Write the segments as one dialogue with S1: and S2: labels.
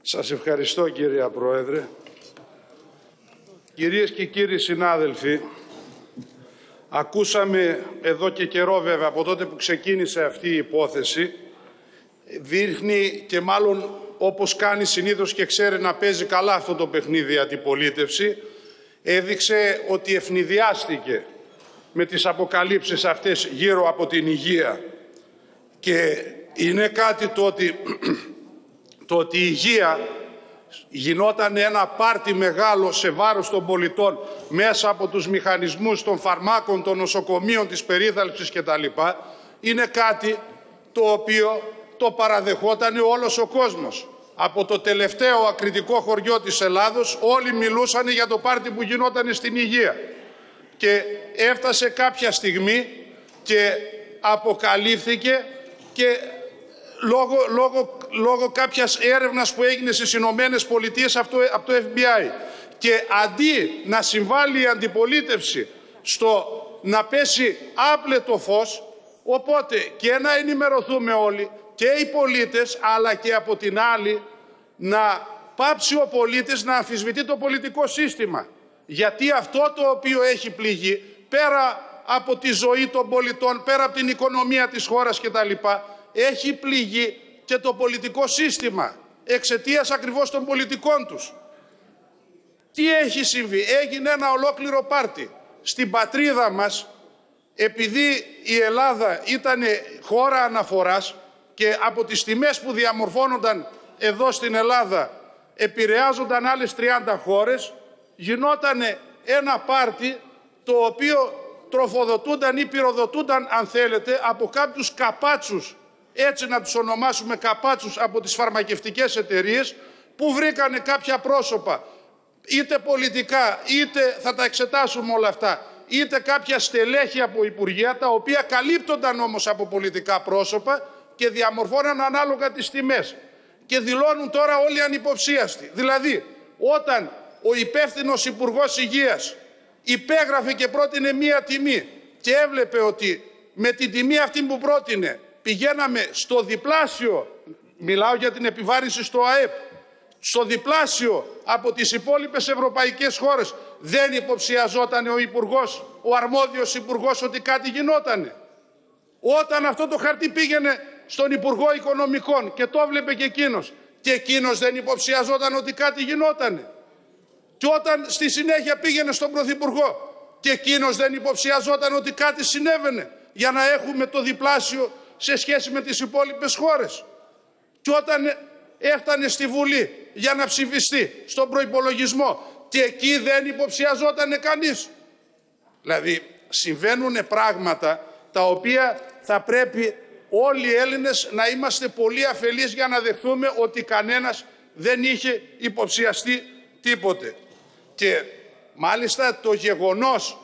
S1: Σας ευχαριστώ, κυρία Πρόεδρε. Κυρίες και κύριοι συνάδελφοι, ακούσαμε εδώ και καιρό, βέβαια, από τότε που ξεκίνησε αυτή η υπόθεση, δείχνει και μάλλον όπως κάνει συνήθως και ξέρει να παίζει καλά αυτό το παιχνίδι η αντιπολίτευση, έδειξε ότι ευνηδιάστηκε με τις αποκαλύψεις αυτές γύρω από την υγεία. Και είναι κάτι το ότι η υγεία γινόταν ένα πάρτι μεγάλο σε βάρος των πολιτών μέσα από τους μηχανισμούς των φαρμάκων, των νοσοκομείων, της περίθαλψης κτλ. Είναι κάτι το οποίο το παραδεχόταν όλος ο κόσμος. Από το τελευταίο ακριτικό χωριό της Ελλάδος όλοι μιλούσαν για το πάρτι που γινόταν στην υγεία. Και έφτασε κάποια στιγμή και αποκαλύφθηκε και λόγω κάποιας έρευνας που έγινε στις Ηνωμένες Πολιτείες από το FBI. Και αντί να συμβάλλει η αντιπολίτευση στο να πέσει άπλετο φως, οπότε και να ενημερωθούμε όλοι και οι πολίτες, αλλά και από την άλλη να πάψει ο πολίτης να αμφισβητεί το πολιτικό σύστημα. Γιατί αυτό το οποίο έχει πληγεί, πέρα από τη ζωή των πολιτών, πέρα από την οικονομία της χώρας κτλ., έχει πληγεί και το πολιτικό σύστημα εξαιτίας ακριβώς των πολιτικών τους. Τι έχει συμβεί? Έγινε ένα ολόκληρο πάρτι. Στην πατρίδα μας, επειδή η Ελλάδα ήταν χώρα αναφοράς και από τις τιμές που διαμορφώνονταν εδώ στην Ελλάδα επηρεάζονταν άλλες 30 χώρες, γινόταν ένα πάρτι το οποίο τροφοδοτούνταν ή πυροδοτούνταν, αν θέλετε, από κάποιους καπάτσους, έτσι να τους ονομάσουμε καπάτσους, από τις φαρμακευτικές εταιρείες, που βρήκανε κάποια πρόσωπα, είτε πολιτικά, είτε θα τα εξετάσουμε όλα αυτά, είτε κάποια στελέχη από υπουργεία, τα οποία καλύπτονταν όμως από πολιτικά πρόσωπα και διαμορφώναν ανάλογα τις τιμές. Και δηλώνουν τώρα όλοι ανυποψίαστοι. Δηλαδή, όταν ο υπεύθυνος Υπουργός Υγείας υπέγραφε και πρότεινε μία τιμή και έβλεπε ότι με την τιμή αυτή που πρότεινε πηγαίναμε στο διπλάσιο, μιλάω για την επιβάρυνση στο ΑΕΠ, στο διπλάσιο από τις υπόλοιπες ευρωπαϊκές χώρες, δεν υποψιαζόταν ο υπουργός, ο αρμόδιος υπουργός, ότι κάτι γινότανε? Όταν αυτό το χαρτί πήγαινε στον Υπουργό Οικονομικών και το έβλεπε και εκείνος δεν υποψιαζόταν ότι κάτι γινότανε? Και όταν στη συνέχεια πήγαινε στον Πρωθυπουργό και εκείνος δεν υποψιαζόταν ότι κάτι συνέβαινε για να έχουμε το διπλάσιο σε σχέση με τις υπόλοιπες χώρες? Και όταν έφτανε στη Βουλή για να ψηφιστεί στον προϋπολογισμό και εκεί δεν υποψιαζόταν κανείς? Δηλαδή συμβαίνουν πράγματα τα οποία θα πρέπει όλοι οι Έλληνες να είμαστε πολύ αφελείς για να δεχθούμε ότι κανένας δεν είχε υποψιαστεί τίποτε. Και μάλιστα το γεγονός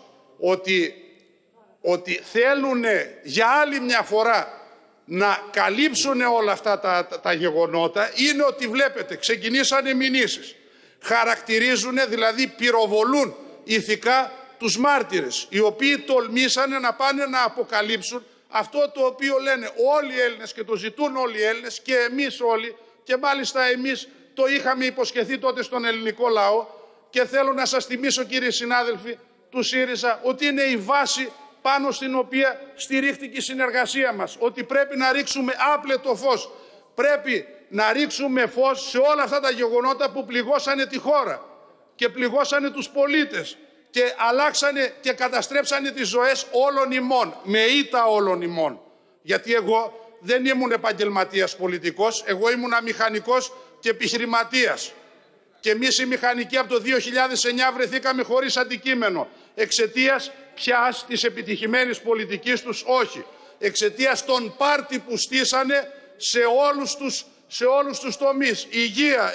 S1: ότι θέλουν για άλλη μια φορά να καλύψουν όλα αυτά τα γεγονότα είναι ότι βλέπετε ξεκινήσανε μηνύσεις. Χαρακτηρίζουν, δηλαδή πυροβολούν ηθικά τους μάρτυρες, οι οποίοι τολμήσανε να πάνε να αποκαλύψουν αυτό το οποίο λένε όλοι οι Έλληνες και το ζητούν όλοι οι Έλληνες και εμείς όλοι, και μάλιστα εμείς το είχαμε υποσχεθεί τότε στον ελληνικό λαό. Και θέλω να σας θυμίσω, κύριοι συνάδελφοι του ΣΥΡΙΖΑ, ότι είναι η βάση πάνω στην οποία στηρίχτηκε η συνεργασία μας. Ότι πρέπει να ρίξουμε άπλετο φως. Πρέπει να ρίξουμε φως σε όλα αυτά τα γεγονότα που πληγώσανε τη χώρα και πληγώσανε τους πολίτες και αλλάξανε και καταστρέψανε τις ζωές όλων ημών, με ήττα όλων ημών. Γιατί εγώ δεν ήμουν επαγγελματίας πολιτικός, εγώ ήμουν μηχανικός και επιχειρηματίας. Και εμείς οι μηχανικοί από το 2009 βρεθήκαμε χωρίς αντικείμενο. Εξαιτίας ποιας? Της επιτυχημένης πολιτικής τους? Όχι. Εξαιτίας των πάρτι που στήσανε σε όλους τους τομείς. Υγεία,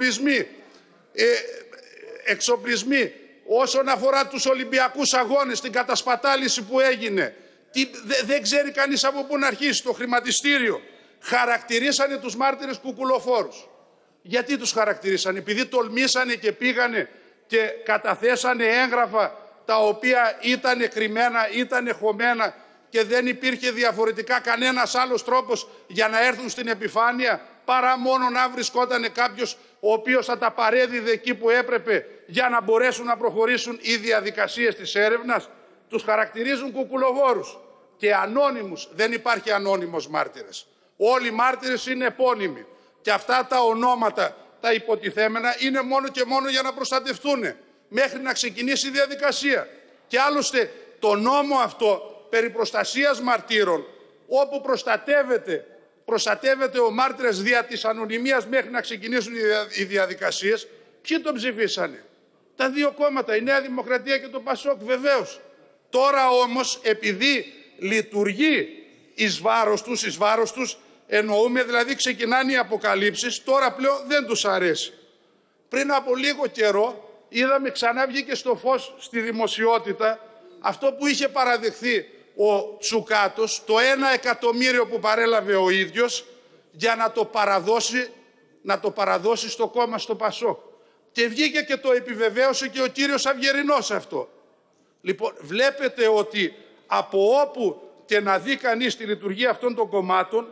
S1: εξοπλισμοί. Όσον αφορά τους Ολυμπιακούς Αγώνες, την κατασπατάληση που έγινε, δεν ξέρει κανείς από πού να αρχίσει, το χρηματιστήριο. Χαρακτηρίσανε τους μάρτυρες κουκουλοφόρους. Γιατί τους χαρακτηρίσανε? Επειδή τολμήσανε και πήγανε και καταθέσανε έγγραφα τα οποία ήταν κρυμμένα, ήταν χωμένα και δεν υπήρχε διαφορετικά κανένας άλλος τρόπος για να έρθουν στην επιφάνεια? παρά μόνο να βρισκόταν κάποιος ο οποίος θα τα παρέδιδε εκεί που έπρεπε για να μπορέσουν να προχωρήσουν οι διαδικασίες της έρευνας. Τους χαρακτηρίζουν κουκουλοβόρους και ανώνυμους. Δεν υπάρχει ανώνυμος μάρτυρες. Όλοι οι μάρτυρες είναι επώνυμοι. Και αυτά τα ονόματα, τα υποτιθέμενα, είναι μόνο και μόνο για να προστατευτούν μέχρι να ξεκινήσει η διαδικασία. Και άλλωστε το νόμο αυτό περί προστασίας μαρτύρων, όπου προστατεύεται ο μάρτυρας δια της ανωνυμίας μέχρι να ξεκινήσουν οι διαδικασίες, ποιοι τον ψηφίσανε? Τα δύο κόμματα, η Νέα Δημοκρατία και το Πασόκ, βεβαίως. Τώρα όμως, επειδή λειτουργεί εις βάρος τους, εννοούμε δηλαδή ξεκινάνε οι αποκαλύψεις, τώρα πλέον δεν τους αρέσει. Πριν από λίγο καιρό είδαμε, ξανά βγήκε στο φως στη δημοσιότητα αυτό που είχε παραδεχθεί ο Τσουκάτος, το 1 εκατομμύριο που παρέλαβε ο ίδιος για να το παραδώσει στο κόμμα, στο Πασόκ. Και βγήκε και το επιβεβαίωσε και ο κύριος Αυγερινός αυτό. Λοιπόν, βλέπετε ότι από όπου και να δει κανείς τη λειτουργία αυτών των κομμάτων,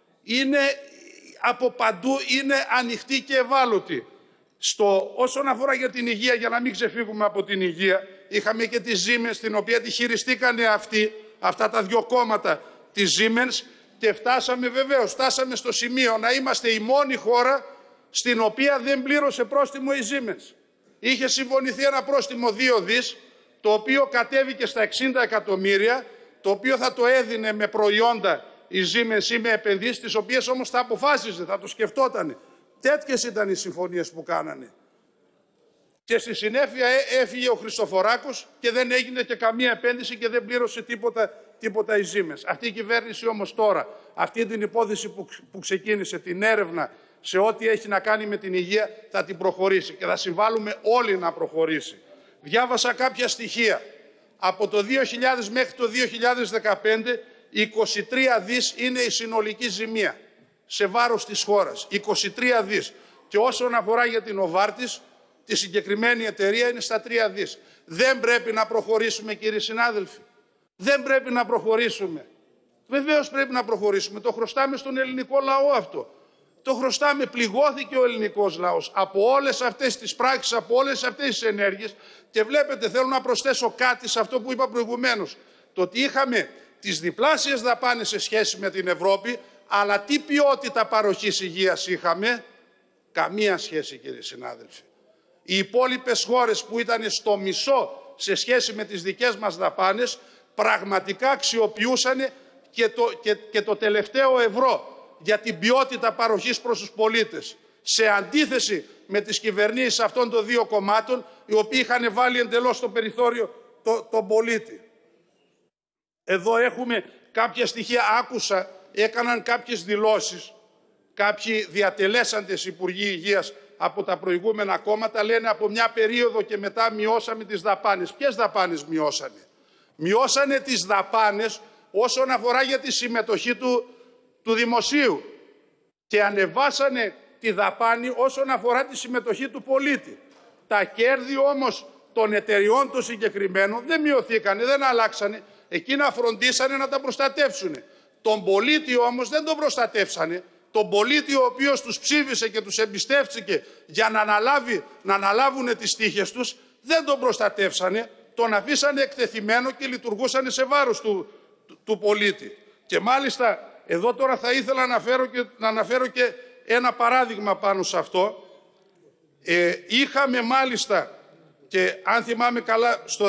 S1: από παντού είναι ανοιχτή και ευάλωτη. Όσον αφορά για την υγεία, για να μην ξεφύγουμε από την υγεία, είχαμε και τη Siemens, την οποία τη χειριστήκανε αυτά τα δύο κόμματα της Siemens, και φτάσαμε στο σημείο να είμαστε η μόνη χώρα στην οποία δεν πλήρωσε πρόστιμο η Siemens. Είχε συμφωνηθεί ένα πρόστιμο 2 δις, το οποίο κατέβηκε στα 60 εκατομμύρια, το οποίο θα το έδινε με προϊόντα η Siemens ή με επενδύσεις, τις οποίες όμως θα αποφάσιζε, θα το σκεφτότανε. Τέτοιες ήταν οι συμφωνίες που κάνανε. Και στη συνέχεια έφυγε ο Χριστοφοράκος και δεν έγινε και καμία επένδυση και δεν πλήρωσε τίποτα η Siemens. Αυτή η κυβέρνηση όμως τώρα, αυτή την υπόθεση που ξεκίνησε, την έρευνα σε ό,τι έχει να κάνει με την υγεία, θα την προχωρήσει και θα συμβάλλουμε όλοι να προχωρήσει. Διάβασα κάποια στοιχεία. Από το 2000 μέχρι το 2015, 23 δις είναι η συνολική ζημία σε βάρος της χώρας. 23 δις. Και όσον αφορά για την Οβάρτης, τη συγκεκριμένη εταιρεία είναι στα 3 δις. Δεν πρέπει να προχωρήσουμε, κύριοι συνάδελφοι? Δεν πρέπει να προχωρήσουμε? Βεβαίως πρέπει να προχωρήσουμε. Το χρωστάμε στον ελληνικό λαό αυτό. Το χρωστάμε. Πληγώθηκε ο ελληνικός λαός από όλες αυτές τις πράξεις, από όλες αυτές τις ενέργειες. Και βλέπετε, θέλω να προσθέσω κάτι σε αυτό που είπα προηγουμένως. Το ότι είχαμε τις διπλάσιες δαπάνες σε σχέση με την Ευρώπη, αλλά τι ποιότητα παροχής υγείας είχαμε? Καμία σχέση, κύριοι συνάδελφοι. Οι υπόλοιπες χώρες που ήταν στο μισό σε σχέση με τις δικές μας δαπάνες, πραγματικά αξιοποιούσαν και το τελευταίο ευρώ για την ποιότητα παροχής προς τους πολίτες. Σε αντίθεση με τις κυβερνήσεις αυτών των δύο κομμάτων, οι οποίοι είχαν βάλει εντελώς στο περιθώριο τον πολίτη. Εδώ έχουμε κάποια στοιχεία, άκουσα, έκαναν κάποιες δηλώσεις, κάποιοι διατελέσαντες υπουργοί υγείας από τα προηγούμενα κόμματα, λένε από μια περίοδο και μετά μειώσαμε τις δαπάνες. Ποιες δαπάνες μειώσανε? Μειώσανε τις δαπάνες όσον αφορά για τη συμμετοχή του δημοσίου και ανεβάσανε τη δαπάνη όσον αφορά τη συμμετοχή του πολίτη. Τα κέρδη όμως των εταιριών των συγκεκριμένων δεν μειωθήκανε, δεν αλλάξανε. Εκείνα φροντίσανε να τα προστατεύσουν. Τον πολίτη όμως δεν τον προστατεύσανε. Τον πολίτη ο οποίος τους ψήφισε και τους εμπιστεύτηκε για να αναλάβουν τις τύχες τους, δεν τον προστατεύσανε. Τον αφήσανε εκτεθειμένο και λειτουργούσαν σε βάρος του πολίτη. Και μάλιστα εδώ τώρα θα ήθελα να αναφέρω και ένα παράδειγμα πάνω σε αυτό. Είχαμε μάλιστα, και αν θυμάμαι καλά, το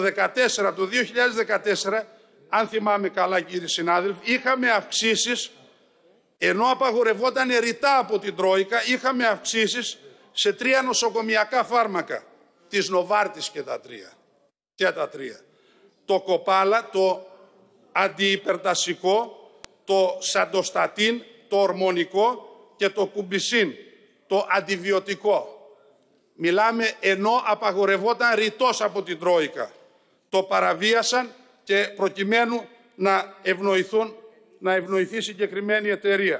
S1: 2014, αν θυμάμαι καλά κύριοι συνάδελφοι, είχαμε αυξήσεις, ενώ απαγορευόταν ρητά από την Τρόικα, είχαμε αυξήσεις σε 3 νοσοκομιακά φάρμακα, της Νοβάρτης και τα τρία. Το Κοπάλα, το αντιυπερτασικό, το Σαντοστατίν, το ορμονικό και το Κουμπισίν, το αντιβιωτικό. Μιλάμε ενώ απαγορευόταν ρητός από την Τρόικα. Το παραβίασαν και προκειμένου να ευνοηθεί συγκεκριμένη εταιρεία.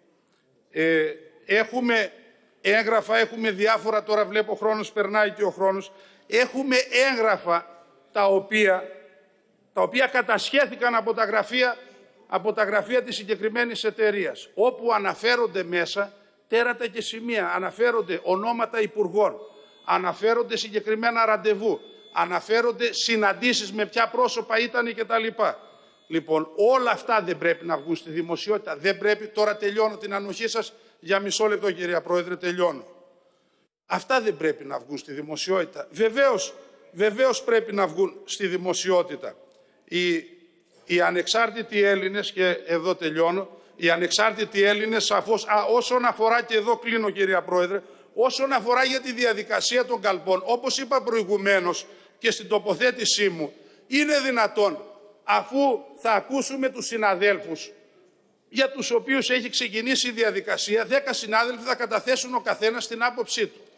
S1: Έχουμε έγγραφα, έχουμε διάφορα, τώρα βλέπω ο χρόνος περνάει και ο χρόνος, έχουμε έγγραφα τα οποία κατασχέθηκαν από τα γραφεία της συγκεκριμένης εταιρείας, όπου αναφέρονται μέσα τέρατα και σημεία, αναφέρονται ονόματα υπουργών, αναφέρονται συγκεκριμένα ραντεβού, αναφέρονται συναντήσεις με ποια πρόσωπα ήταν κτλ. Λοιπόν, όλα αυτά δεν πρέπει να βγουν στη δημοσιότητα. Δεν πρέπει, τώρα τελειώνω την ανοχή σας για μισό λεπτό κυρία Πρόεδρε, τελειώνω. Αυτά δεν πρέπει να βγουν στη δημοσιότητα. Βεβαίως πρέπει να βγουν στη δημοσιότητα. Οι ανεξάρτητοι Έλληνες, και εδώ τελειώνω, οι ανεξάρτητοι Έλληνες σαφώς, όσον αφορά, και εδώ κλείνω κυρία Πρόεδρε, όσον αφορά για τη διαδικασία των καλπών, όπως είπα προηγουμένως και στην τοποθέτησή μου, είναι δυνατόν, αφού θα ακούσουμε τους συναδέλφους για τους οποίους έχει ξεκινήσει η διαδικασία, 10 συνάδελφοι θα καταθέσουν ο καθένας την άποψή του.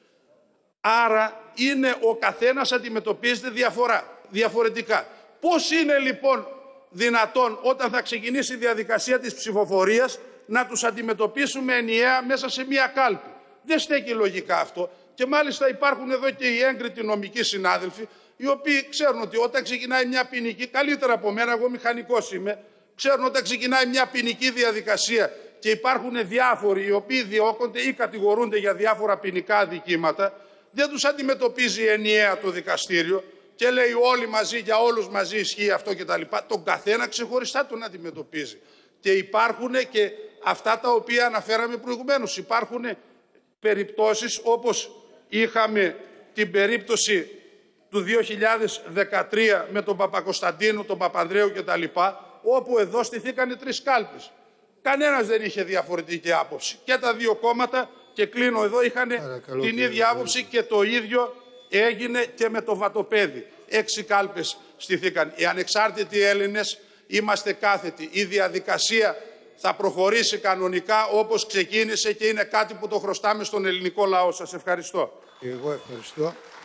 S1: Άρα είναι ο καθένας αντιμετωπίζεται διαφορετικά. Πώς είναι λοιπόν δυνατόν όταν θα ξεκινήσει η διαδικασία της ψηφοφορίας να τους αντιμετωπίσουμε ενιαία μέσα σε μία κάλπη? Δεν στέκει λογικά αυτό. Και μάλιστα υπάρχουν εδώ και οι έγκριτοι νομικοί συνάδελφοι, οι οποίοι ξέρουν ότι όταν ξεκινάει μια ποινική, καλύτερα από μένα, εγώ μηχανικός είμαι, ξέρουν όταν ξεκινάει μια ποινική διαδικασία και υπάρχουν διάφοροι οι οποίοι διώκονται ή κατηγορούνται για διάφορα ποινικά αδικήματα, δεν τους αντιμετωπίζει ενιαία το δικαστήριο και λέει όλοι μαζί, για όλους μαζί ισχύει αυτό κτλ. Τον καθένα ξεχωριστά τον αντιμετωπίζει. Και υπάρχουν και αυτά τα οποία αναφέραμε προηγουμένως. Υπάρχουν περιπτώσεις όπως είχαμε την περίπτωση του 2013 με τον Παπακοσταντίνου, τον Παπανδρέου κτλ. Όπου εδώ στηθήκανε 3 κάλπες. Κανένας δεν είχε διαφορετική άποψη. Και τα δύο κόμματα, και κλείνω εδώ, είχαν την ίδια άποψη και το ίδιο έγινε και με το Βατοπέδι. 6 κάλπες στηθήκαν. Οι ανεξάρτητοι Έλληνες είμαστε κάθετοι. Η διαδικασία θα προχωρήσει κανονικά όπως ξεκίνησε και είναι κάτι που το χρωστάμε στον ελληνικό λαό. Σας ευχαριστώ.
S2: Εγώ ευχαριστώ.